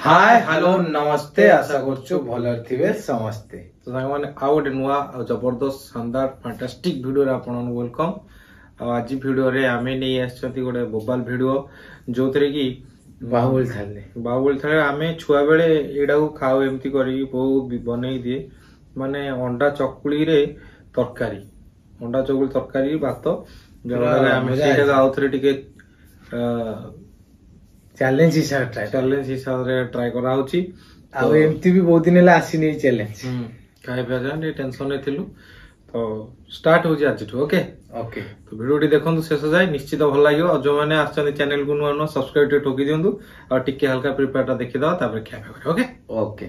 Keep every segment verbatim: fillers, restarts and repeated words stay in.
Hi hello नमस्ते आशा करछु भलर थिबे समस्ते। तो साग माने आ गोटे नुआ जबरदस्त शानदार फैंटास्टिक वीडियो रे आपन वेलकम। आज वीडियो रे आमे नै आछथि गोटे बोबाल वीडियो जोथरे की बाहुबली थाले बाहुबली थाले आमे छुआ बेले एडा को खाओ एमती करी बहुत बनै दिए माने अंडा चकुली रे तरकारी अंडा चकुली तरकारी भात जरा आमे सेटा आउथरे टिके चैलेंज हिसाब ट्राई चैलेंज हिसाब रे ट्राई करा होची आ एमती भी बहुत दिन ला आसी नै चैलेंज हम काहे बजान रे टेंशन ने थिलु तो स्टार्ट हो जा आज ओके ओके। तो वीडियो टी देखंतु शेष जाय निश्चित भल लागियो और जो माने आछन चैनल को नुआ नुआ सब्सक्राइब टे ठोकी दियंतु और टिके हल्का प्रिपेयर ता देखि दाओ तापर क्या करे ओके ओके।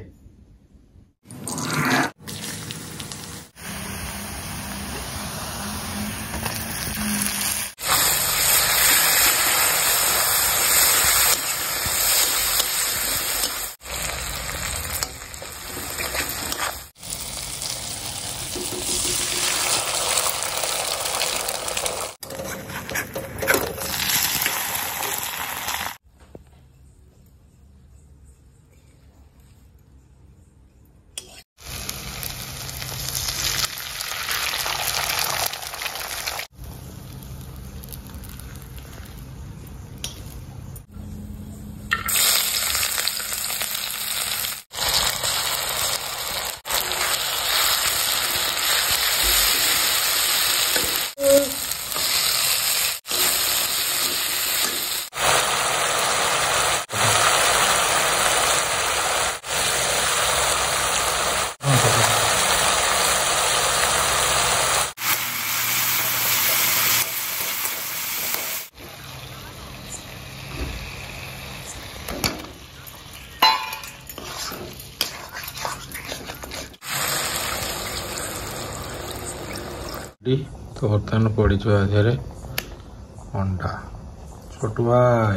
तो बर्तमान पड़ी आधे अंडा छोटू भाई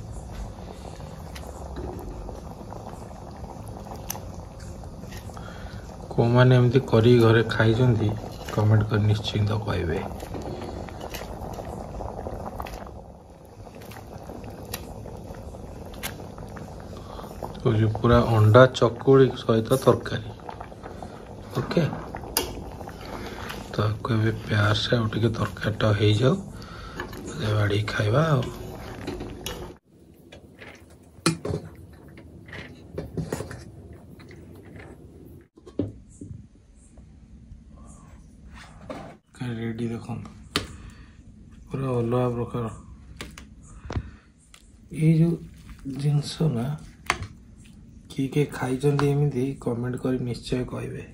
को माने एमती करी घरे खाई कमेंट कर निश्चिंत कहबे। तो जो पूरा अंडा चकुड़ी सहित तरकारी ओके तो कोई प्यार से और टिके तरकारीटा हो जाओ बाड़ी खाइबा रेडी देख पूरा अलग प्रकार ये जो जिनस ना किए किए खाई एमती कमेंट कर निश्चय कहबे।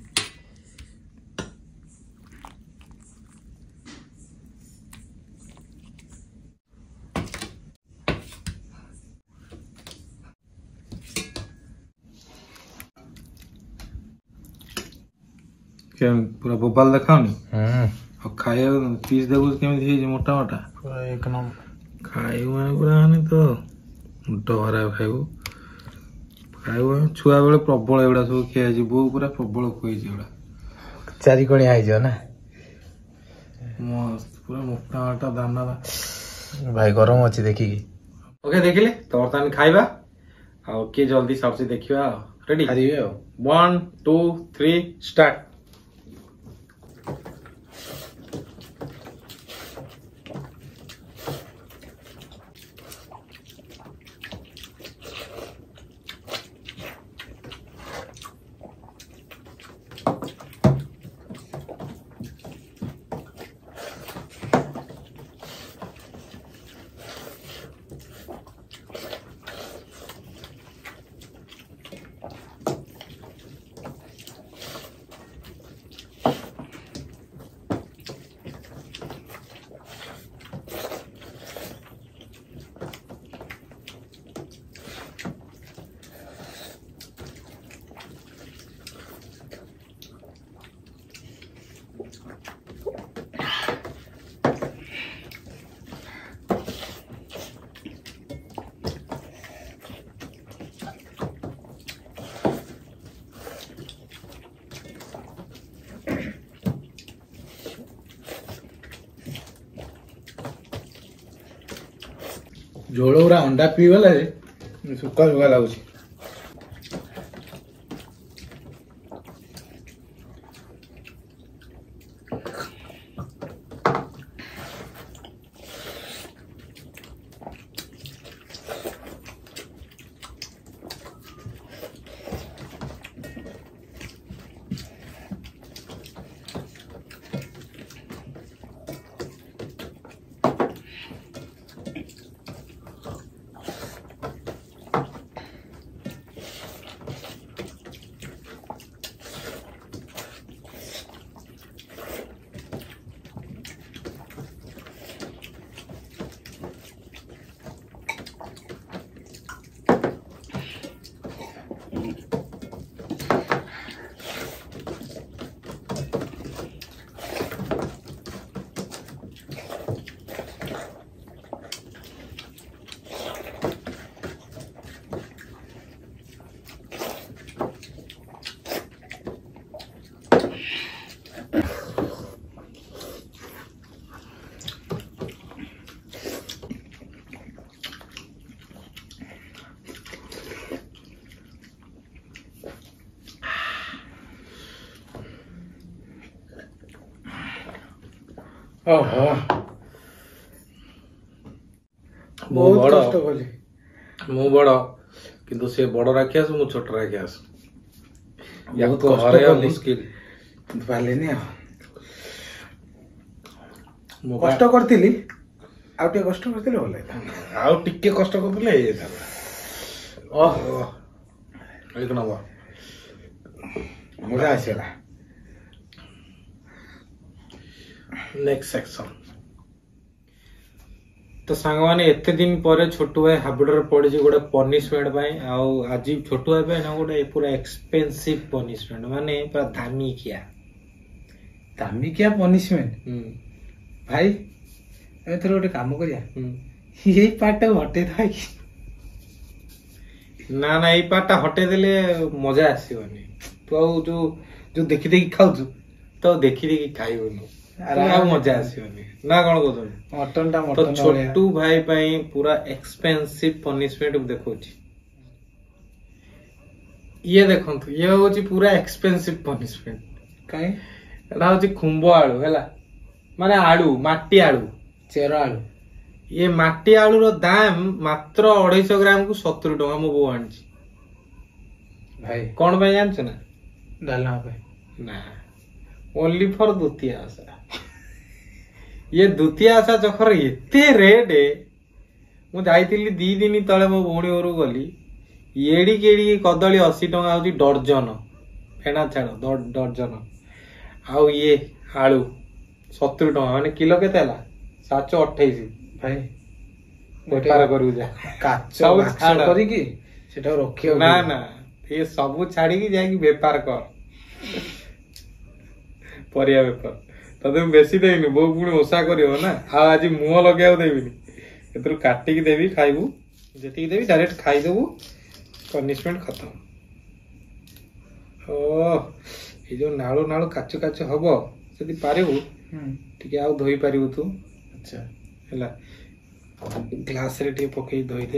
पूरा बोबाल देखाओनी और खाया पीस देखो केमी मोटा मोटा पूरा एक नंबर खाइबू माने पूरा माने तो डरा खाइबू खाइबू छुआ बेले प्रबल एगुड़ा सब खिया बो पूरा प्रबल खुई चारि कणिया आइ ना मस्त पूरा मोटा मोटा दाना भाई गरम अच्छी देखी ओके देखिले तो बर्तमान खाइबा और किए जल्दी सबसे देखिबा ready one two three start. झोल गुरा अंडा पीगला सुखा सुखा लगुच ଓହୋ ମୁଁ ବହୁତ ବଡ କଷ୍ଟ କଲି। ମୁଁ ବଡ କିନ୍ତୁ ସେ ବଡ ରାକ୍ଷସ ମୁଁ ଛୋଟ ରାକ୍ଷସ ୟାକୁ ବହୁତ କଷ୍ଟ ହରେଇବା କଲି। ମୁସ୍କିଲ। କିନ୍ତୁ ପାରିଲିନି ଆଉ। ମୋ କଷ୍ଟ କରିଥିଲି, ଆଉ ଟିକେ କଷ୍ଟ କରିଥିଲେ ଭଲ ହେଇଥାନ୍ତା। ଆଉ ଟିକେ କଷ୍ଟ କରୁଥିଲେ ହେଇଯାଇଥାନ୍ତା। ଓହୋ ଏକ ନମ୍ବର ମଜା ଆସିଗଲା। Next section. ତ ସାଙ୍ଗମାନେ ଏତେ ଦିନ ପରେ ଛୋଟୁ ଭାଇ ହାବୁଡରେ ପଡିଛି ଗୋଟେ ପନିଶମେଣ୍ଟ ପାଇଁ। ଆଉ ଆଜି ଛୋଟୁ ଭାଇ ପାଇଁ ନା ଗୋଟେ ପୁରା ଏକ୍ସପେନ୍ସିଭ ପନିଶମେଣ୍ଟ, ମାନେ ପୁରା ଦାମିକିଆ ଦାମିକିଆ ପନିଶମେଣ୍ଟ। ହୁଁ ଭାଇ ଆମେ ଥରେ ଗୋଟେ କାମ କରିବା, ହୁଁ ଏଇ ପାର୍ଟଟାକୁ ହଟେଇଦବା କି? ନା ନା ଏଇ ପାର୍ଟଟା ହଟେଇ ଦେଲେ ମଜା ଆସିବନି। ତୁ ଆଉ ଯୋଉ ଯୋଉ ଦେଖି ଦେଖି ଖାଉଛୁ ତ ଆଉ ଦେଖି ଦେଖି ଖାଇବୁନୁ, ଆଉ ମଜା ଆସିବନି ନା କଣ କହୁଛନ୍ତି? ମଟନ ଟା ତ ମଟନ ଛୋଟୁ ଭାଇ ପାଇଁ ପୁରା ଏକ୍ସପେନ୍ସିଭ ପନିଶମେଣ୍ଟ ମୁଁ ଦେଖଉଛି। ଇଏ ଦେଖନ୍ତୁ, ଇଏ ହଉଛି ପୁରା ଏକ୍ସପେନ୍ସିଭ ପନିଶମେଣ୍ଟ। କାଇଁ? ଏଟା ହଉଛି ଖୁମ୍ବ ଆଳୁ ହେଲା, ମାନେ ଆଳୁ, ମାଟି ଆଳୁ, ଚେର ଆଳୁ। ଇଏ ମାଟି ଆଳୁର ଦାମ ମାତ୍ର ଅଢେଇଶହ ଗ୍ରାମ କୁ ସତୁରି ଟଙ୍କା। ମୋ ବୋଉ ଆଣିଛି। ଭାଇ କଣ ପାଇଁ ଜାଣିଛ ନା? ଡାଲମା ପାଇଁ। ନା, ଓନ୍ଲି ଫର ଦ୍ୱିତୀୟା ଓଷା। ଇଏ ଦ୍ୱିତୀୟା ଓଷା ଚକ୍ର ଏତେ ରେଟ୍। ମୁଁ ଯାଇଥିଲି ଦି ଦିନ ତଳେ ମୋ ଭଉଣୀ ଘରକୁ ଗଲି, ଏଡିକି ଏଡିକି କଦଳୀ ଅଶୀ ଟଙ୍କା ହଉଛି ଡର୍ଜନ, ଫେଣା ଛାଡ ଡର୍ଜନ। ଆଉ ଇଏ ଆଳୁ ସତୁରି ଟଙ୍କା, ମାନେ କିଲୋ କେତେ ହେଲା? ସାତଶହ ଅଠେଇଶ। ଭାଇ ବେପାର କରିବୁ ଯା, କାଚ ସବୁ ବାକ୍ସ ଛାଡ। କରିକି ସେଟାକୁ ରଖିବାକୁ ନା ପଡିବ। ନା, ଏ ସବୁ ଛାଡିକି ଯାଇକି ବେପାର କର, ପରିବା ବେପାର। ତତେ ମୁଁ ବେଶୀ ଦେବିନି, ବୋଉ ପୁଣି ଓଷା କରିବ ନା। ଆଉ ଆଜି ମୁହଁ ଲଗେଇବାକୁ ଦେବିନି, ଏଥିରୁ କାଟିକି ଦେବି, ଖାଇବୁ। ଯେତିକି ଦେବି ଡାଇରେକ୍ଟ ଖାଇଦବୁ, ପନିଶମେଣ୍ଟ ଖତମ। ଓ ଏଇ ଯୋଉ ନାଳୁ ନାଳୁ କାଚୁ କାଚୁ ହବ, ଯଦି ପାରିବୁ ଟିକେ ଆଉ ଧୋଇ ପାରିବୁ ତୁ। ଆଚ୍ଛା ହେଲା, ଗ୍ଲାସ ରେ ଟିକେ ପକେଇ ଧୋଇଦେ।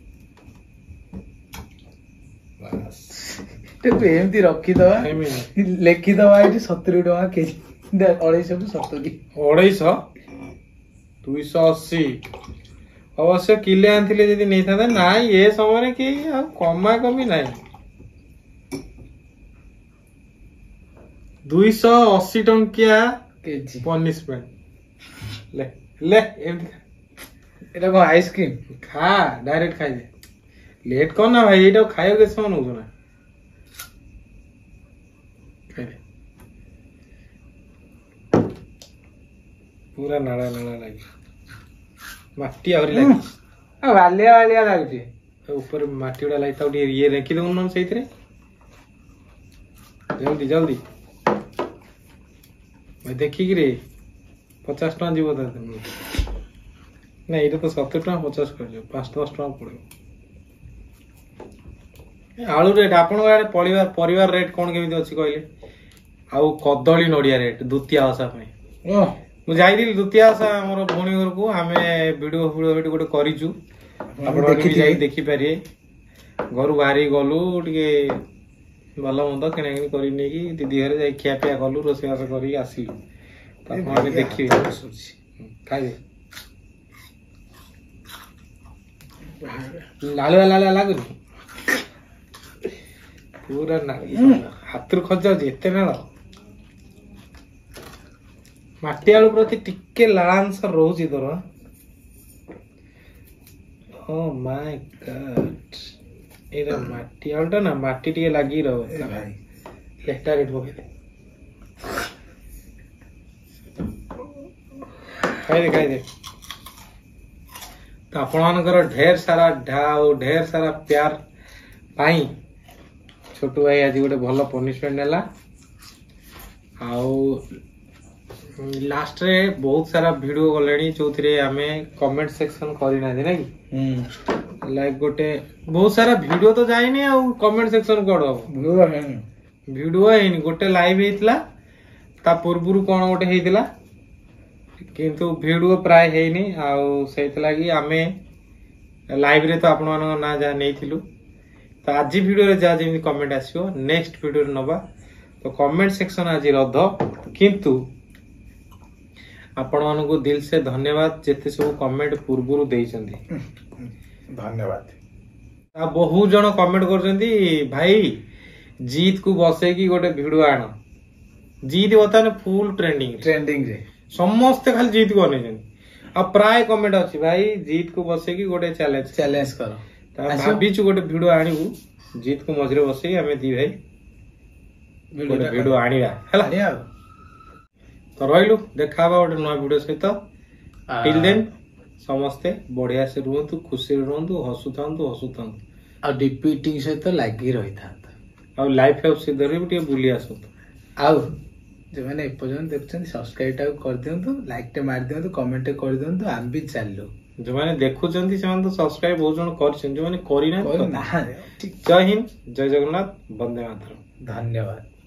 ବାସ୍, ତୁ ଏମିତି ରଖିଦବା, ଏମିତି। ଲେଖିଦବା ଏଇଠି ସତୁରି ଟଙ୍କା କେଜି, ଅଢେଇଶହ କୁ ସତୁରି। ଅଢେଇଶହ ଦୁଇଶହ ଅଶୀ। ଅବଶ୍ୟ କିଲେ ଆଣିଥିଲେ ଯଦି ନେଇଥାନ୍ତେ। ନାଇଁ, ଏ ସମୟରେ କେହି ଆଉ କମା କମି ନାହିଁ। ଦୁଇଶହ ଅଶୀ ଟଙ୍କିଆ କେଜି ପନିଶମେଣ୍ଟ। ଲେ ଲେ ଏମିତି ଏଟା କଣ ଆଇସ୍କ୍ରିମ? ଖା, ଡାଇରେକ୍ଟ ଖାଇଦେ। ଲେଟ୍ କର ନା ଭାଇ, ଏଇଟା ଖାଇବାକୁ କେତେ ସମୟ ନଉଛୁ ନା? ଖାଇଦେ, ପୁରା ନାଳା ନାଳା ଲାଗିବ, ମାଟି ଆହୁରି ଲାଗିଛି। ଆଉ ବାଲିଆ ବାଲିଆ ଲାଗୁଛି। ଉପରେ ମାଟି ଗୁଡା ଲାଗିଛି, ତାକୁ ଟିକେ ଇଏ ରେଖି ଦଉନ ସେଇଥିରେ, ଜଲ୍ଦି ଜଲ୍ଦି। ଭାଇ ଦେଖିକିରେ, ପଚାଶ ଟଙ୍କା ଯିବ ତା ଦେହରେ। ନା ଏଇଟା ତ ସତୁରି ଟଙ୍କା, ପଚାଶ କରିଯିବ, ପାଞ୍ଚ ଦଶ ଟଙ୍କା ପଡିବ। ଆଳୁ ରେଟ୍ ଆପଣଙ୍କ ଆଡେ ପରିବାର ପରିବାର ରେଟ୍ କଣ କେମିତି ଅଛି କହିଲେ? ଆଉ କଦଳୀ ନଡିଆ ରେଟ୍ ଦ୍ୱିତୀୟା ଓଷା ପାଇଁ। ମୁଁ ଯାଇଥିଲି ଦ୍ୱିତୀୟା ଓଷା ଆମର ଭଉଣୀ ଘରକୁ, ଆମେ ଭିଡିଓ ଭିଡିଓ ସେଠି ଗୋଟେ କରିଛୁ, ଆପଣ ବି ଯାଇକି ଦେଖିପାରିବେ। ଘରୁ ବାହାରି ଗଲୁ, ଟିକେ ଭଲ ମନ୍ଦ କିଣାକିଣି କରି ନେଇକି ଦିଦି ଘରେ ଯାଇ ଖିଆ ପିଆ କଲୁ, ରୋଷେଇବାସ କରିକି ଆସିଲୁ। ଆପଣ ଆଗେ ଦେଖିବେ, ଖାଇବେ। ଲାଳୁଆ ଲାଳୁଆ ଲାଗୁନି? ପୁରା ନାଳି, ହାତରୁ ଖସିଯାଉଛି ଏତେ ନାଳ। ମାଟି ଆଳୁ ପ୍ରତି ଟିକେ ଲାଳାଂଶ ରହୁଛି ତୋର। ଓ ମାଇ ଗଡ୍, ଏଇଟା ମାଟି ଆଳୁଟା ନା, ମାଟି ଟିକେ ଲାଗିକି ରହିବ। ଲେଟା ରେଟ୍ ପକେଇଦେ, ଖାଇଦେ ଖାଇଦେ। ତ ଆପଣମାନଙ୍କର ଢେର ସାରା ଢାଉ ଢେର ସାରା ପ୍ୟାର ପାଇଁ ଛୋଟୁ ଭାଇ ଆଜି ଗୋଟେ ଭଲ ପନିଶମେଣ୍ଟ ନେଲା। ଆଉ ଲାଷ୍ଟରେ ବହୁତ ସାରା ଭିଡିଓ ଗଲେଣି ଯୋଉଥିରେ ଆମେ କମେଣ୍ଟ ସେକ୍ସନ କରିନାହାନ୍ତି ନାଇଁ କି? ଲାଇକ୍ ଗୋଟେ ବହୁତ ସାରା ଭିଡିଓ ତ ଯାଇନି, ଆଉ କମେଣ୍ଟ ସେକ୍ସନ କୁଆଡୁ ହବ? ଭିଡିଓ ହେଇନି, ଗୋଟେ ଲାଇଭ ହେଇଥିଲା, ତା ପୂର୍ବରୁ କଣ ଗୋଟେ ହେଇଥିଲା, କିନ୍ତୁ ଭିଡିଓ ପ୍ରାୟ ହେଇନି। ଆଉ ସେଇଥିଲାଗି ଆମେ ଲାଇଭରେ ତ ଆପଣମାନଙ୍କ ନାଁ ଯାହା ନେଇଥିଲୁ, ତ ଆଜି ଭିଡିଓରେ ଯାହା ଯେମିତି କମେଣ୍ଟ ଆସିବ ନେକ୍ସଟ ଭିଡିଓରେ ନବା। ତ କମେଣ୍ଟ ସେକ୍ସନ ଆଜି ରଦ୍ଦ, କିନ୍ତୁ आपण मानकु दिल से धन्यवाद जेते सब कमेंट पूर्वरु देइछन्ती धन्यवाद। आ बहुत जन कमेंट करछन्ती भाई जीत को बसे की गोटे वीडियो आण जीत बता फुल ट्रेंडिंग ट्रेंडिंग रे समस्त खाली जीत को अनेछन्ती आ प्राय कमेंट अछि भाई जीत को बसे की गोटे चैलेंज चैलेंज करो ता भाबिछु गोटे वीडियो आनिबु जीत को मझरे बसे हमें दी भाई गोटे वीडियो आनिबा हला आनिया तो रहिलु देखाबा गोटे नया वीडियो सहित टिल देन समस्ते बढ़िया से रुहतु खुशी रुहतु हसुथांतु हसुथांतु आ डिपिटिंग सहित लागी रही था आ लाइफ है उसी दरे भी बुली आसतु आउ जो मैंने एपर्यंत देखछन सब्सक्राइब टा कर दियंतु लाइक टे मार दियंतु कमेंट टे कर दियंतु आम भी चालू जो माने देखुचंती से तो सब्सक्राइब बहुत जन करछन जो माने करी ना ना जय हिंद जय जगन्नाथ वंदे मातरम धन्यवाद।